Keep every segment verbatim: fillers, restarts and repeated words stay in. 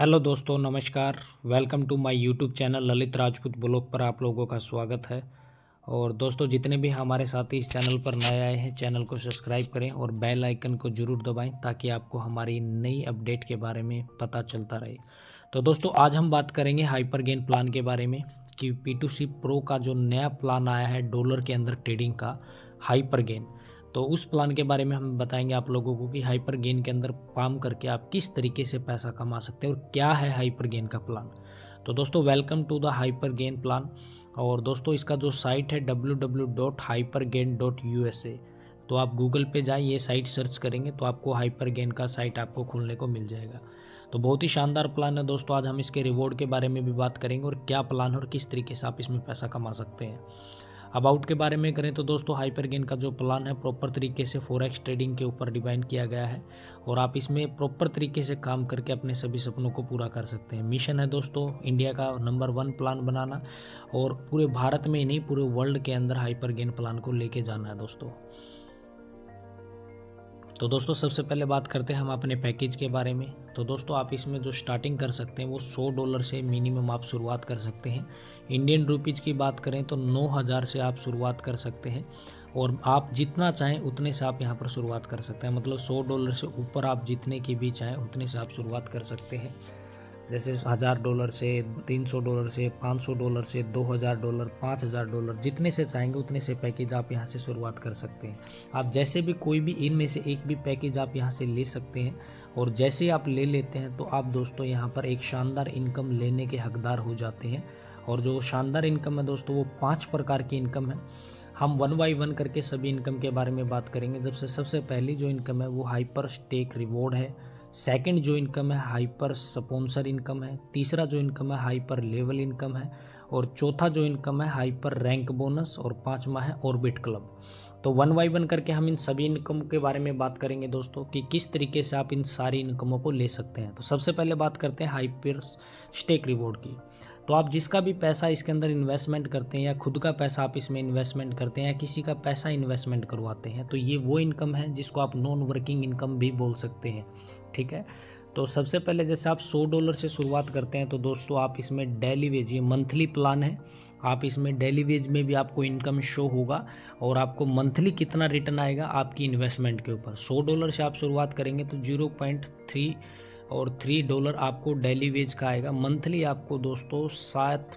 Hello दोस्तों, नमस्कार। Welcome to my YouTube channel Lalit Rajput blog पर आप लोगों का स्वागत है। और दोस्तों, जितने भी हमारे साथी इस चैनल पर नए आए हैं, चैनल को सब्सक्राइब करें और बेल आइकन को ज़रूर दबाएं ताकि आपको हमारी नई अपडेट के बारे में पता चलता रहे। तो दोस्तों, आज हम बात करेंगे हाइपर गेन प्लान के बारे में कि पी टू सी प्रो का जो नया प्लान आया है डॉलर के अंदर ट्रेडिंग का, हाइपर गेन। तो उस प्लान के बारे में हम बताएंगे आप लोगों को कि हाइपर गेन के अंदर काम करके आप किस तरीके से पैसा कमा सकते हैं और क्या है हाइपर गेन का प्लान। तो दोस्तों, welcome to the hyper gain plan. और दोस्तों, इसका जो साइट है W W W dot hyper gain dot U S A, तो आप गूगल पे जाए, ये साइट सर्च करेंगे तो आपको हाइपर गेन का साइट आपको खोलने को मिल जाएगा। तो बहुत ही शानदार प्लान है दोस्तों। आज हम इसके रिवॉर्ड के बारे में भी बात करेंगे और क्या प्लान और किस तरीके से आप इसमें पैसा कमा सकते हैं। अबाउट के बारे में करें तो दोस्तों, हाइपर गेन का जो प्लान है प्रॉपर तरीके से फॉरेक्स ट्रेडिंग के ऊपर डिज़ाइन किया गया है और आप इसमें प्रॉपर तरीके से काम करके अपने सभी सपनों को पूरा कर सकते हैं। मिशन है दोस्तों इंडिया का नंबर वन प्लान बनाना और पूरे भारत में ही नहीं, पूरे वर्ल्ड के अंदर हाइपर गेन प्लान को लेके जाना है दोस्तों। तो दोस्तों, सबसे पहले बात करते हैं हम अपने पैकेज के बारे में। तो दोस्तों, आप इसमें जो स्टार्टिंग कर सकते हैं वो सौ डॉलर से मिनिमम आप शुरुआत कर सकते हैं। इंडियन रुपीज़ की बात करें तो नौ हज़ार से आप शुरुआत कर सकते हैं और आप जितना चाहें उतने से आप यहाँ पर शुरुआत कर सकते हैं। मतलब सौ डॉलर से ऊपर आप जितने की भी चाहें उतने से आप शुरुआत कर सकते हैं। जैसे हज़ार डॉलर से, तीन सौ डॉलर से, पाँच सौ डॉलर से, दो हज़ार डॉलर, पाँच हज़ार डॉलर, जितने से चाहेंगे उतने से पैकेज आप यहाँ से शुरुआत कर सकते हैं। आप जैसे भी कोई भी इनमें से एक भी पैकेज आप यहाँ से ले सकते हैं और जैसे आप ले लेते हैं तो आप दोस्तों यहाँ पर एक शानदार इनकम लेने के हकदार हो जाते हैं। और जो शानदार इनकम है दोस्तों वो पाँच प्रकार की इनकम है। हम वन बाई वन करके सभी इनकम के बारे में बात करेंगे। जब से सबसे पहली जो इनकम है वो हाइपर स्टेक रिवॉर्ड है। सेकंड जो इनकम है हाइपर स्पॉन्सर इनकम है। तीसरा जो इनकम है हाइपर लेवल इनकम है और चौथा जो इनकम है हाइपर रैंक बोनस और पांचवा है ऑर्बिट क्लब। तो वन बाई वन करके हम इन सभी इनकम के बारे में बात करेंगे दोस्तों कि किस तरीके से आप इन सारी इनकमों को ले सकते हैं। तो सबसे पहले बात करते हैं हाइपर स्टेक रिवॉर्ड की। तो आप जिसका भी पैसा इसके अंदर इन्वेस्टमेंट करते हैं या खुद का पैसा आप इसमें इन्वेस्टमेंट करते हैं या किसी का पैसा इन्वेस्टमेंट करवाते हैं तो ये वो इनकम है जिसको आप नॉन वर्किंग इनकम भी बोल सकते हैं। ठीक है। तो सबसे पहले जैसे आप सौ डॉलर से शुरुआत करते हैं तो दोस्तों आप इसमें डेली वेज, ये मंथली प्लान है, आप इसमें डेली वेज में भी आपको इनकम शो होगा और आपको मंथली कितना रिटर्न आएगा आपकी इन्वेस्टमेंट के ऊपर। सौ डॉलर से आप शुरुआत करेंगे तो जीरो पॉइंट थ्री और थ्री डॉलर आपको डेली वेज का आएगा। मंथली आपको दोस्तों सात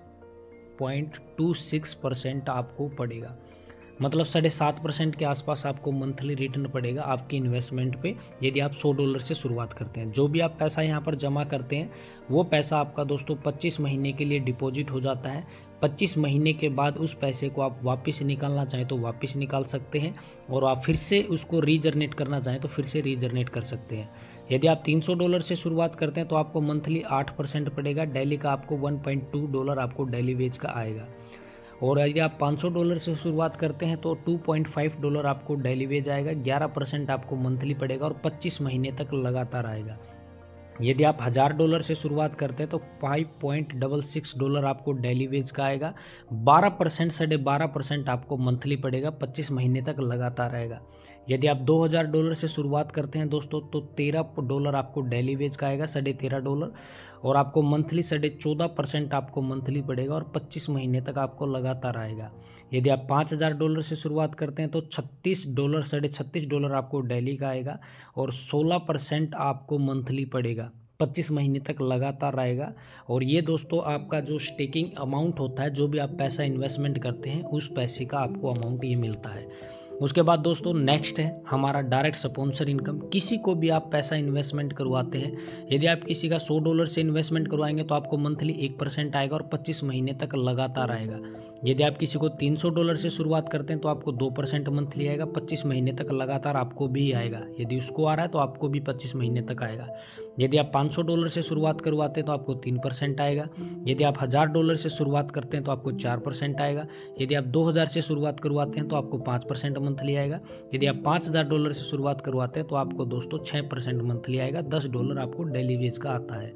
पॉइंट टू सिक्स परसेंट आपको पड़ेगा। मतलब साढ़े सात परसेंट के आसपास आपको मंथली रिटर्न पड़ेगा आपकी इन्वेस्टमेंट पे यदि आप सौ डॉलर से शुरुआत करते हैं। जो भी आप पैसा यहाँ पर जमा करते हैं वो पैसा आपका दोस्तों पच्चीस महीने के लिए डिपॉजिट हो जाता है। पच्चीस महीने के बाद उस पैसे को आप वापस निकालना चाहें तो वापस निकाल सकते हैं और आप फिर से उसको रीजनरेट करना चाहें तो फिर से रीजनरेट कर सकते हैं। यदि आप तीन सौ डॉलर से शुरुआत करते हैं तो आपको मंथली आठ परसेंट पड़ेगा। डेली का आपको वन पॉइंट टू डॉलर आपको डेली वेज का आएगा। और यदि आप पाँच सौ डॉलर से शुरुआत करते हैं तो टू पॉइंट फाइव डॉलर आपको डेली वेज आएगा। ग्यारह परसेंट आपको मंथली पड़ेगा और पच्चीस महीने तक लगातार आएगा। यदि आप हज़ार डॉलर से शुरुआत करते हैं तो five point double six dollar आपको डेली वेज का आएगा। बारह परसेंट साढ़े बारह परसेंट आपको मंथली पड़ेगा, पच्चीस महीने तक लगातार आएगा। यदि आप दो हज़ार डॉलर से शुरुआत करते हैं दोस्तों तो तेरह डॉलर आपको डेली वेज का आएगा, साढ़े तेरह डॉलर, और आपको मंथली साढ़े चौदह परसेंट आपको मंथली पड़ेगा और पच्चीस महीने तक आपको लगातार आएगा। यदि आप पाँच हज़ार डॉलर से शुरुआत करते हैं तो छत्तीस डॉलर साढ़े छत्तीस डॉलर आपको डेली का आएगा और सोलह परसेंट आपको मंथली पड़ेगा, पच्चीस महीने तक लगातार आएगा। और ये दोस्तों आपका जो स्टेकिंग अमाउंट होता है, जो भी आप पैसा इन्वेस्टमेंट करते हैं उस पैसे का आपको अमाउंट ये मिलता है। उसके बाद दोस्तों नेक्स्ट है हमारा डायरेक्ट स्पॉन्सर इनकम। किसी को भी आप पैसा इन्वेस्टमेंट करवाते हैं, यदि आप किसी का सौ डॉलर से इन्वेस्टमेंट करवाएंगे तो आपको मंथली एक परसेंट आएगा और पच्चीस महीने तक लगातार आएगा। यदि आप किसी को तीन सौ डॉलर से शुरुआत करते हैं तो आपको दो परसेंट मंथली आएगा, पच्चीस महीने तक लगातार आपको भी आएगा। यदि उसको आ रहा है तो आपको भी पच्चीस महीने तक आएगा। यदि आप पाँच सौ डॉलर से शुरुआत करवाते हैं तो आपको तीन परसेंट आएगा। यदि आप हज़ार डॉलर से शुरुआत करते हैं तो आपको चार परसेंट आएगा। यदि आप दो हज़ार से शुरुआत करवाते हैं तो आपको पाँच परसेंट मंथली आएगा। यदि आप पाँच हज़ार डॉलर से शुरुआत करवाते हैं तो आपको दोस्तों छः परसेंट मंथली आएगा। दस डॉलर आपको डेली वेज का आता है।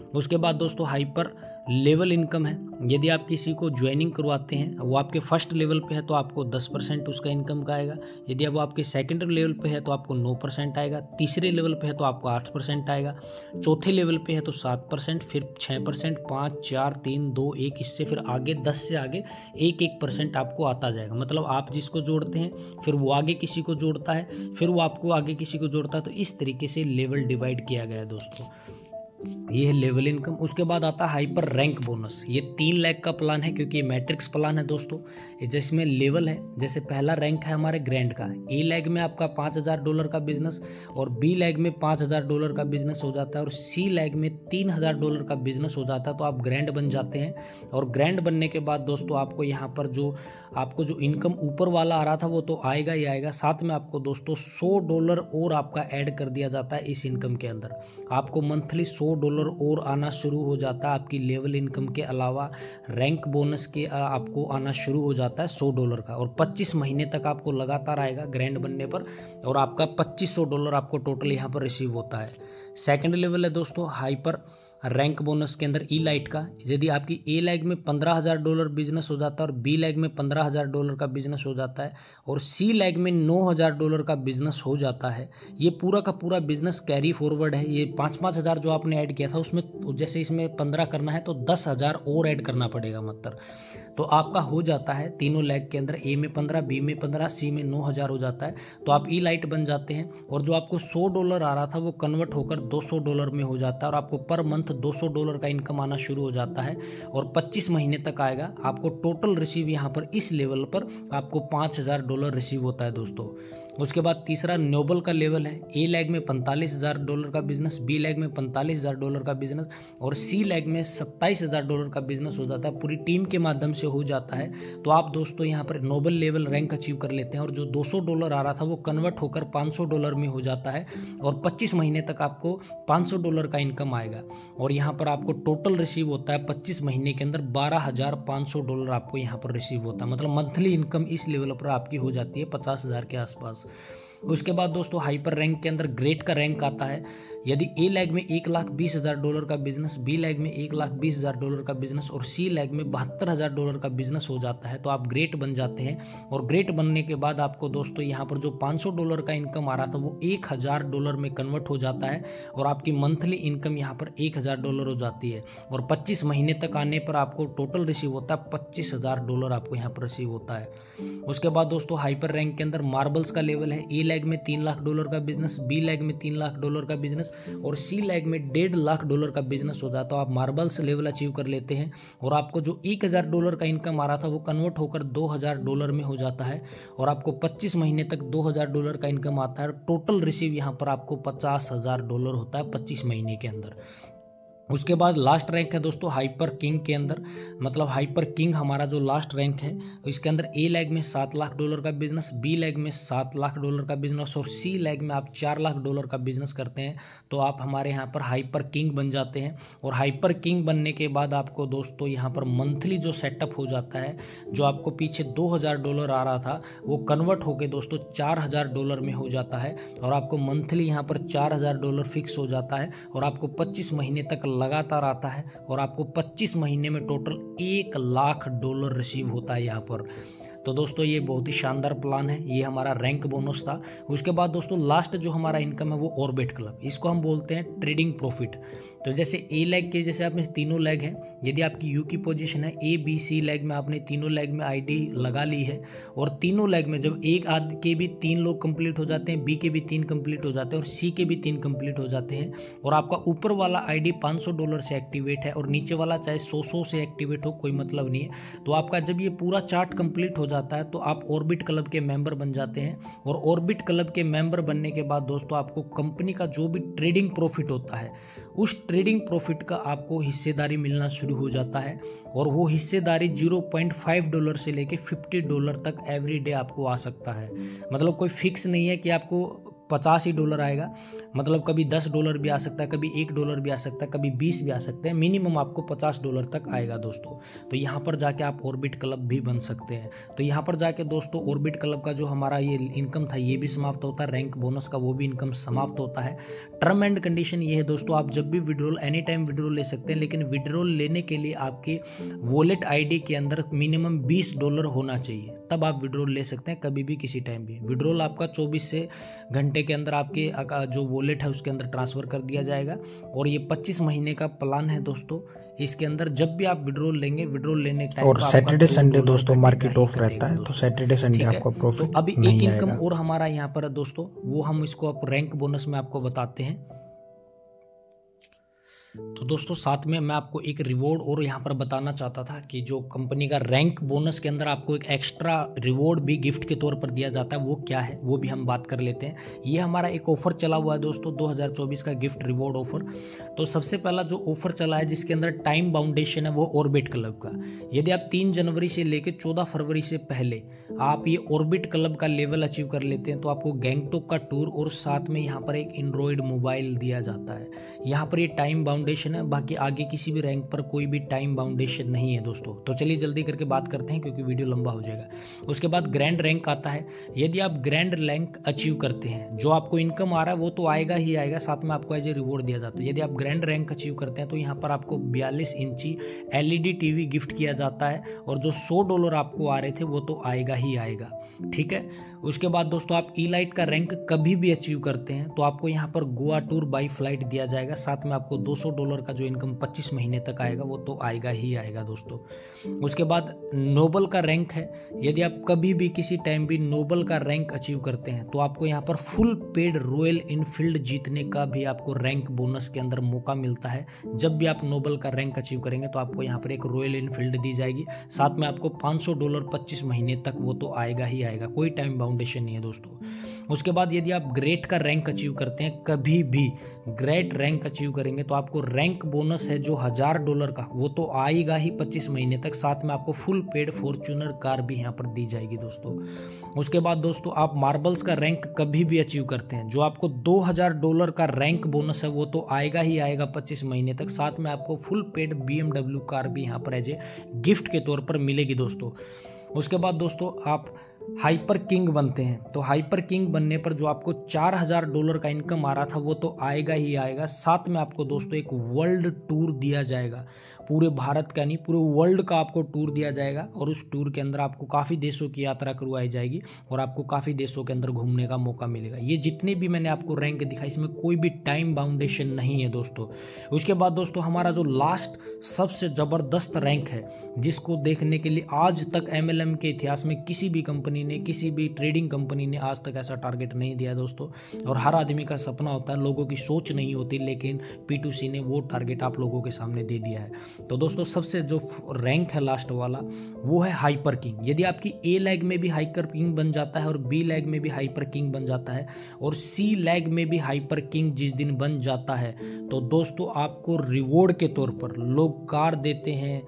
उसके बाद दोस्तों हाइपर लेवल इनकम है। यदि आप किसी को ज्वाइनिंग करवाते हैं, वो आपके फर्स्ट लेवल पे है तो आपको दस परसेंट उसका इनकम का आएगा। यदि वो आपके सेकंड लेवल पे है तो आपको नौ परसेंट आएगा। तीसरे लेवल पे है तो आपको आठ परसेंट आएगा। चौथे लेवल पे है तो सात परसेंट, फिर छः परसेंट, पाँच, चार, तीन, दो, एक, इससे फिर आगे दस से आगे एक एक परसेंट आपको आता जाएगा। मतलब आप जिसको जोड़ते हैं फिर वो आगे किसी को जोड़ता है, फिर वो आपको आगे किसी को जोड़ता है। तो इस तरीके से लेवल डिवाइड किया गया है दोस्तों। ये है लेवल इनकम। उसके बाद आता है हाइपर रैंक बोनस। ये तीन लाख का प्लान है क्योंकि ये मैट्रिक्स प्लान है दोस्तों, जिसमें लेवल है। जैसे पहला रैंक है हमारे ग्रैंड का, ए लैग में आपका पाँच हज़ार डॉलर का बिजनेस, और बी लैग में पाँच हज़ार डॉलर का बिजनेस हो जाता है, और सी लैग में तीन हज़ार डॉलर का बिजनेस हो जाता है। तो आप ग्रैंड बन जाते हैं। और ग्रैंड बनने के बाद दोस्तों आपको यहाँ पर जो आपको जो इनकम ऊपर वाला आ रहा था वो तो आएगा ही आएगा, साथ में आपको दोस्तों सौ डॉलर और आपका ऐड कर दिया जाता है इस इनकम के अंदर। आपको मंथली सौ डॉलर और आना शुरू हो जाता है। आपकी लेवल इनकम के अलावा रैंक बोनस के आपको आना शुरू हो जाता है सौ डॉलर का, और पच्चीस महीने तक आपको लगातार आएगा ग्रैंड बनने पर, और आपका पच्चीस सौ डॉलर आपको टोटल यहाँ पर रिसीव होता है। सेकंड लेवल है दोस्तों हाइपर रैंक बोनस के अंदर ई लाइट का। यदि आपकी ए लैग में पंद्रह हज़ार डॉलर बिजनेस हो जाता है, और बी लैग में पंद्रह हज़ार डॉलर का बिजनेस हो जाता है, और सी लैग में नौ हज़ार डॉलर का बिजनेस हो जाता है, ये पूरा का पूरा बिजनेस कैरी फॉरवर्ड है। ये पाँच पाँच हज़ार जो आपने ऐड किया था उसमें जैसे इसमें पंद्रह करना है तो दस हज़ार और ऐड करना पड़ेगा मतलब। तो आपका हो जाता है तीनों लैग के अंदर, ए में पंद्रह, बी में पंद्रह, सी में नौ हज़ार हो जाता है। तो आप ई लाइट बन जाते हैं, और जो आपको सौ डॉलर आ रहा था वो कन्वर्ट होकर दो सौ डॉलर में हो जाता है, और आपको पर मंथ दो सौ डॉलर का इनकम आना शुरू हो जाता है, और पच्चीस महीने तक आएगा। आपको टोटल रिसीव यहाँ पर इस लेवल पर आपको पाँच हज़ार डॉलर रिसीव होता है दोस्तों। उसके बाद तीसरा नोबल का लेवल है। ए लैग में पैंतालीस हज़ार डॉलर का बिजनेस, बी लैग में पैंतालीस हज़ार डॉलर का बिजनेस, और सी लैग में सत्ताईस हज़ार डॉलर का बिजनेस हो जाता है। पूरी टीम के माध्यम से हो जाता है। तो आप दोस्तों यहाँ पर नोबल लेवल रैंक अचीव कर लेते हैं, और जो दो सौ डॉलर आ रहा था वो कन्वर्ट होकर पाँच सौ डॉलर में हो जाता है, और पच्चीस महीने तक आपको पाँच सौ डॉलर का इनकम आएगा। और यहाँ पर आपको टोटल रिसीव होता है पच्चीस महीने के अंदर बारह हज़ार पाँच सौ डॉलर आपको यहाँ पर रिसीव होता है। मतलब मंथली इनकम इस लेवल पर आपकी हो जाती है पचास हज़ार के आसपास। उसके बाद दोस्तों हाइपर रैंक के अंदर ग्रेट का रैंक आता है। यदि ए लैग में एक लाख बीस हज़ार डॉलर का बिजनेस, बी लैग में एक लाख बीस हज़ार डॉलर का बिजनेस, और सी लैग में बहत्तर हज़ार डॉलर का बिजनेस हो जाता है तो आप ग्रेट बन जाते हैं। और ग्रेट बनने के बाद आपको दोस्तों यहाँ पर जो पाँच सौ डॉलर का इनकम आ रहा था वो एक हज़ार डॉलर में कन्वर्ट हो जाता है, और आपकी मंथली इनकम यहाँ पर एक हज़ार डॉलर हो जाती है। और पच्चीस महीने तक आने पर आपको टोटल रिसीव होता है पच्चीस हज़ार डॉलर आपको यहाँ पर रिसीव होता है। उसके बाद दोस्तों हाइपर रैंक के अंदर मार्बल्स का लेवल है। ए लैग में तीन लाख डॉलर का बिजनेस, बी लैग में तीन लाख डॉलर का बिजनेस, और सी लैग में डेढ़ लाख डॉलर का बिजनेस होता है। तो आप मार्बल्स लेवल अचीव कर लेते हैं, और आपको जो एक हज़ार डॉलर का इनकम आ रहा था वो कन्वर्ट होकर दो हज़ार डॉलर में हो जाता है, और आपको पच्चीस महीने तक दो हज़ार डॉलर का इनकम आता है। टोटल रिसीव यहाँ पर आपको पचास हज़ार डॉलर होता है पच्चीस महीने के अंदर। उसके बाद लास्ट रैंक है दोस्तों हाइपर किंग के अंदर। मतलब हाइपर किंग हमारा जो लास्ट रैंक है, इसके अंदर ए लैग में सात लाख डॉलर का बिजनेस, बी लैग में सात लाख डॉलर का बिजनेस, और सी लैग में आप चार लाख डॉलर का बिजनेस करते हैं तो आप हमारे यहाँ पर हाइपर किंग बन जाते हैं। और हाइपर किंग बनने के बाद आपको दोस्तों यहाँ पर मंथली जो सेटअप हो जाता है, जो आपको पीछे दो हज़ार डॉलर आ रहा था वो कन्वर्ट होकर दोस्तों चार हज़ार डॉलर में हो जाता है, और आपको मंथली यहाँ पर चार हज़ार डॉलर फिक्स हो जाता है, और आपको पच्चीस महीने तक लगातार आता है, और आपको पच्चीस महीने में टोटल एक लाख डॉलर रिसीव होता है यहाँ पर। तो दोस्तों ये बहुत ही शानदार प्लान है, ये हमारा रैंक बोनस था। उसके बाद दोस्तों लास्ट जो हमारा इनकम है वो ऑर्बिट क्लब, इसको हम बोलते हैं ट्रेडिंग प्रॉफिट। तो जैसे ए लैग के जैसे आप में तीनों लैग हैं, यदि आपकी यू की पोजीशन है ए बी सी लैग में, आपने तीनों लैग में आईडी लगा ली है, और तीनों लैग में जब एक आध के भी तीन लोग कंप्लीट हो जाते हैं, बी के भी तीन कंप्लीट हो जाते हैं, और सी के भी तीन कंप्लीट हो जाते हैं, और आपका ऊपर वाला आईडी पाँच सौ डॉलर से एक्टिवेट है और नीचे वाला चाहे सौ सौ से एक्टिवेट हो, कोई मतलब नहीं है। तो आपका जब ये पूरा चार्ट कंप्लीट हो जाता है तो आप ऑर्बिट क्लब के मेंबर बन जाते हैं, और ऑर्बिट क्लब के मेंबर बनने के बाद दोस्तों आपको कंपनी का जो भी ट्रेडिंग प्रॉफिट होता है उस ट्रेडिंग प्रॉफिट का आपको हिस्सेदारी मिलना शुरू हो जाता है, और वो हिस्सेदारी ज़ीरो पॉइंट फाइव डॉलर से लेके पचास डॉलर तक एवरी डे आपको आ सकता है। मतलब कोई फिक्स नहीं है कि आपको पचास ही डॉलर आएगा, मतलब कभी दस डॉलर भी आ सकता है, कभी एक डॉलर भी आ सकता है, कभी बीस भी आ सकते हैं, मिनिमम आपको पचास डॉलर तक आएगा दोस्तों। तो यहाँ पर जाके आप ऑर्बिट क्लब भी बन सकते हैं। तो यहाँ पर जाके दोस्तों ऑर्बिट क्लब का जो हमारा ये इनकम था ये भी समाप्त होता है, रैंक बोनस का वो भी इनकम समाप्त होता है, टर्म एंड कंडीशन ये है दोस्तों, आप जब भी विड्रॉल एनी टाइम विड्रॉल ले सकते हैं, लेकिन विड्रॉल लेने के लिए आपके वॉलेट आईडी के अंदर मिनिमम बीस डॉलर होना चाहिए, तब आप विड्रॉल ले सकते हैं कभी भी किसी टाइम भी। विड्रॉल आपका चौबीस से घंटे के अंदर आपके जो वॉलेट है उसके अंदर ट्रांसफ़र कर दिया जाएगा। और ये पच्चीस महीने का प्लान है दोस्तों, इसके अंदर जब भी आप विड्रॉल लेंगे, विड्रॉल लेने टाइम और सैटरडे संडे दोस्तों मार्केट ऑफ रहता है, तो सैटरडे संडे आपको प्रॉफिट तो अभी एक इनकम और हमारा यहाँ पर है दोस्तों, वो हम इसको आप रैंक बोनस में आपको बताते हैं। तो दोस्तों साथ में मैं आपको एक रिवॉर्ड और यहाँ पर बताना चाहता था कि जो कंपनी का रैंक बोनस के अंदर आपको एक एक्स्ट्रा रिवॉर्ड भी गिफ्ट के तौर पर दिया जाता है, वो क्या है वो भी हम बात कर लेते हैं। ये हमारा एक ऑफर चला हुआ है दोस्तों, दो हज़ार चौबीस का गिफ्ट रिवॉर्ड ऑफर। तो सबसे पहला जो ऑफर चला है जिसके अंदर टाइम बाउंडेशन है वो ऑर्बिट क्लब का। यदि आप तीन जनवरी से लेकर चौदह फरवरी से पहले आप ये ऑर्बिट क्लब का लेवल अचीव कर लेते हैं तो आपको गैंगटॉक का टूर और साथ में यहाँ पर एक एंड्रॉयड मोबाइल दिया जाता है। यहाँ पर ये टाइम बाउंडेशन है, बाकी आगे किसी भी रैंक पर कोई भी टाइम बाउंडेशन नहीं है दोस्तों। तो चलिए जल्दी करके बात करते हैं क्योंकि वीडियो लंबा हो जाएगा। उसके बाद ग्रैंड रैंक आता है। यदि आप ग्रैंड रैंक अचीव करते हैं, जो आपको इनकम आ रहा है वो तो आएगा ही आएगा, साथ में आपको एज ए रिवॉर्ड दिया जाता है। यदि आप ग्रैंड रैंक अचीव करते हैं तो यहाँ पर आपको बयालीस इंची एलईडी टीवी गिफ्ट किया जाता है और जो सौ डॉलर आपको आ रहे थे वो तो आएगा ही आएगा, ठीक है। उसके बाद दोस्तों आप ई लाइट का रैंक कभी भी अचीव करते हैं तो आपको यहाँ पर गोवा टूर बाई फ्लाइट दिया जाएगा, साथ में आपको दो सौ डॉलर का जो इनकम पच्चीस महीने तक आएगा वो तो आएगा ही आएगा दोस्तों। उसके बाद नोबल का रैंक है। यदि आप कभी भी किसी टाइम भी नोबल का रैंक अचीव करते हैं तो आपको यहाँ पर फुल पेड रॉयल इनफील्ड जीतने का भी आपको रैंक बोनस के अंदर मौका मिलता है। जब भी आप नोबल का रैंक अचीव करेंगे तो आपको यहाँ पर एक रॉयल इनफील्ड दी जाएगी, साथ में आपको पाँच सौ डॉलर पच्चीस महीने तक वो तो आएगा ही आएगा, कोई टाइम बाउंडेशन नहीं है दोस्तों। उसके बाद यदि आप ग्रेट का रैंक अचीव करते हैं, कभी भी ग्रेट रैंक अचीव करेंगे तो आपको रैंक बोनस है जो हजार डॉलर का वो तो आएगा ही पच्चीस महीने तक, साथ में आपको फुल पेड फॉर्च्यूनर कार भी यहाँ पर दी जाएगी दोस्तों। उसके बाद दोस्तों आप मार्बल्स का रैंक कभी भी अचीव करते हैं, जो आपको दो हज़ार डॉलर का रैंक बोनस है वो तो आएगा ही आएगा पच्चीस महीने तक, साथ में आपको फुल पेड बीएमडब्ल्यू कार भी यहाँ पर एज ए गिफ्ट के तौर पर मिलेगी दोस्तों। उसके बाद दोस्तों आप हाइपर किंग बनते हैं, तो हाइपर किंग बनने पर जो आपको चार हज़ार डॉलर का इनकम आ रहा था वो तो आएगा ही आएगा, साथ में आपको दोस्तों एक वर्ल्ड टूर दिया जाएगा, पूरे भारत का नहीं पूरे वर्ल्ड का आपको टूर दिया जाएगा और उस टूर के अंदर आपको काफ़ी देशों की यात्रा करवाई जाएगी और आपको काफ़ी देशों के अंदर घूमने का मौका मिलेगा। ये जितने भी मैंने आपको रैंक दिखाई इसमें कोई भी टाइम बाउंडेशन नहीं है दोस्तों। उसके बाद दोस्तों हमारा जो लास्ट सबसे ज़बरदस्त रैंक है जिसको देखने के लिए आज तक एम एल एम के इतिहास में किसी भी कंपनी ने किसी भी ट्रेडिंग कंपनी ने आज तक ऐसा टारगेट नहीं दिया दोस्तों, और हर आदमी का सपना होता है, लोगों की सोच नहीं होती, लेकिन पी टू सी ने वो टारगेट आप लोगों के सामने दे दिया है। तो दोस्तों सबसे जो रैंक है लास्ट वाला वो है हाइपर किंग। यदि आपकी ए लैग में भी हाइपर किंग बन जाता है और बी लैग में भी हाइपर किंग बन जाता है और सी लैग में भी हाइपर किंग जिस दिन बन जाता है तो दोस्तों आपको रिवॉर्ड के तौर पर लोग कार देते हैं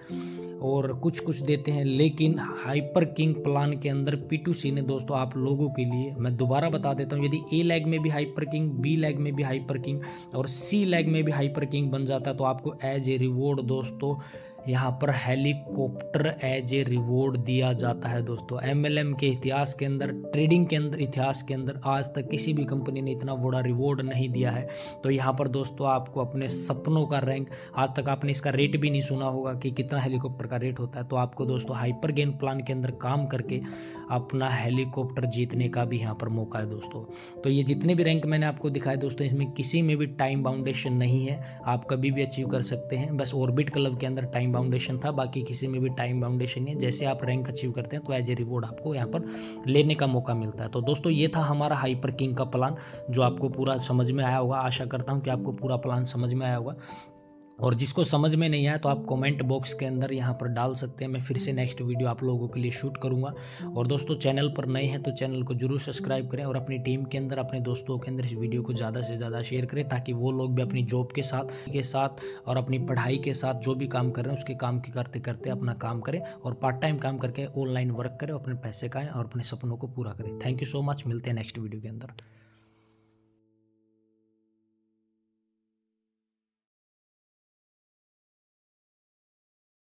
और कुछ कुछ देते हैं, लेकिन हाइपर किंग प्लान के अंदर पी टू सी ने दोस्तों आप लोगों के लिए, मैं दोबारा बता देता हूँ, यदि ए लैग में भी हाइपर किंग, बी लैग में भी हाइपर किंग और सी लैग में भी हाइपर किंग बन जाता है तो आपको एज ए रिवॉर्ड दोस्तों यहाँ पर हेलीकॉप्टर एज ए रिवॉर्ड दिया जाता है दोस्तों। एमएलएम के इतिहास के अंदर, ट्रेडिंग के अंदर इतिहास के अंदर आज तक किसी भी कंपनी ने इतना बड़ा रिवॉर्ड नहीं दिया है। तो यहाँ पर दोस्तों आपको अपने सपनों का रैंक, आज तक आपने इसका रेट भी नहीं सुना होगा कि कितना हेलीकॉप्टर का रेट होता है, तो आपको दोस्तों हाइपर गेन प्लान के अंदर काम करके अपना हेलीकॉप्टर जीतने का भी यहाँ पर मौका है दोस्तों। तो ये जितने भी रैंक मैंने आपको दिखाए दोस्तों इसमें किसी में भी टाइम बाउंडेशन नहीं है, आप कभी भी अचीव कर सकते हैं। बस ऑर्बिट क्लब के अंदर टाइम बाउंडेशन था, बाकी किसी में भी टाइम बाउंडेशन नहीं है। जैसे आप रैंक अचीव करते हैं तो एज ए रिवॉर्ड आपको यहाँ पर लेने का मौका मिलता है। तो दोस्तों ये था हमारा हाइपर किंग का प्लान जो आपको पूरा समझ में आया होगा। आशा करता हूँ कि आपको पूरा प्लान समझ में आया होगा, और जिसको समझ में नहीं आया तो आप कमेंट बॉक्स के अंदर यहाँ पर डाल सकते हैं। मैं फिर से नेक्स्ट वीडियो आप लोगों के लिए शूट करूँगा। और दोस्तों चैनल पर नए हैं तो चैनल को जरूर सब्सक्राइब करें और अपनी टीम के अंदर, अपने दोस्तों के अंदर इस वीडियो को ज़्यादा से ज़्यादा शेयर करें ताकि वो लोग भी अपनी जॉब के साथ के साथ और अपनी पढ़ाई के साथ जो भी काम कर रहे हैं उसके काम के करते करते अपना काम करें और पार्ट टाइम काम करके ऑनलाइन वर्क करें, अपने पैसे खाएं और अपने सपनों को पूरा करें। थैंक यू सो मच, मिलते हैं नेक्स्ट वीडियो के अंदर।